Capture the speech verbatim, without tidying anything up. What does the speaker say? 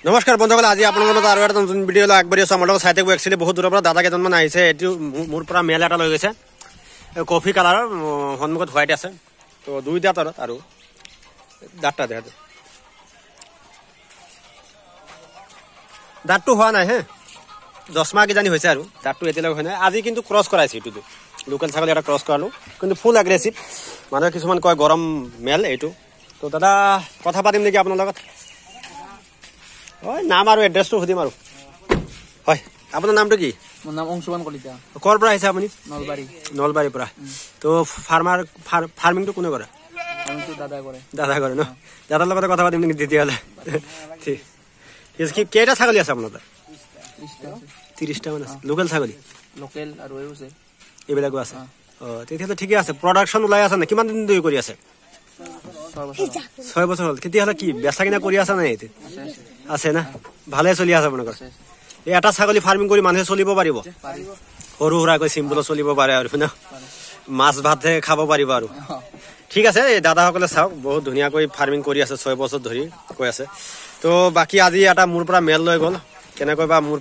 নমস্কাৰ বন্ধুসকল, আজি আপোনালোকৰ লগত আৰু এটা নতুন ভিডিঅ' লৈ আগবাঢ়ি আছোঁ। আমাৰ লগত চাই থাকিব। একচুৱেলি বহুত দূৰৰ পৰা দাদা কেইজনমান আহিছে। এইটো মোৰ পৰা মেল এটা লৈ গৈছে, কফি কালাৰৰ, সন্মুখত হোৱাইট আছে। তো দুইটা তলত আৰু দাঁতটা দেখা দাঁতটো হোৱা নাই হে, দহ মাহ কিজানি হৈছে আৰু দাঁতটো এতিয়ালৈকে হোৱা নাই। আজি কিন্তু ক্ৰছ কৰাইছে, এইটো লোকেল ছাগলী এটা ক্ৰছ কৰালোঁ, কিন্তু ফুল এগ্ৰেছিভ। মানুহে কিছুমান কয় গৰম মেল এইটো। তো দাদা কথা পাতিম নেকি আপোনাৰ লগত? হয়, নাম আৰু এড্ৰেছটো সুধিম আৰু। হয়, আপোনাৰ নামটো কি? মোৰ নাম অংশুমান কলিতা। ক'ৰ পৰা আহিছে আপুনি? নলবাৰী। নলবাৰীৰ পৰা। তো ফাৰ্মাৰ ফাৰ্মিংটো কোনে কৰে? দাদাই কৰে। দাদা কৰে ন? দাদাৰ লগতে কথা পাতিম নেকি তেতিয়াহ'লে? ঠিক, কেইটা ছাগলী আছে আপোনাৰ তাত? ত্ৰিছটা মান আছে। লোকেল ছাগলী? লোকেল আৰু এইবিলাকো আছে। অঁ, তেতিয়াহ'লে ঠিকে আছে। প্ৰডাকশ্যন ওলাই আছে নে? কিমান দিন ধৰি কৰি আছে? ছয় বছৰ হ'ল। তেতিয়াহ'লে কি বেচা কিনা কৰি আছে নাই? আছে না? ভালে চলি আছে আপোনালোকৰ? এই এটা ছাগলী ফাৰ্মিং কৰি মানুহে চলিব পাৰিব? সৰু সুৰাকৈ চিম্পুলত চলিব পাৰে আৰু ন? মাছ ভাতহে খাব পাৰিব আৰু। ঠিক আছে, এই দাদাসকলে চাওক, বহুত ধুনীয়াকৈ ফাৰ্মিং কৰি আছে ছয় বছৰ ধৰি কৈ আছে। তো বাকী আজি এটা মোৰ পৰা মেল লৈ গ'ল, কেনেকৈ বা মোৰ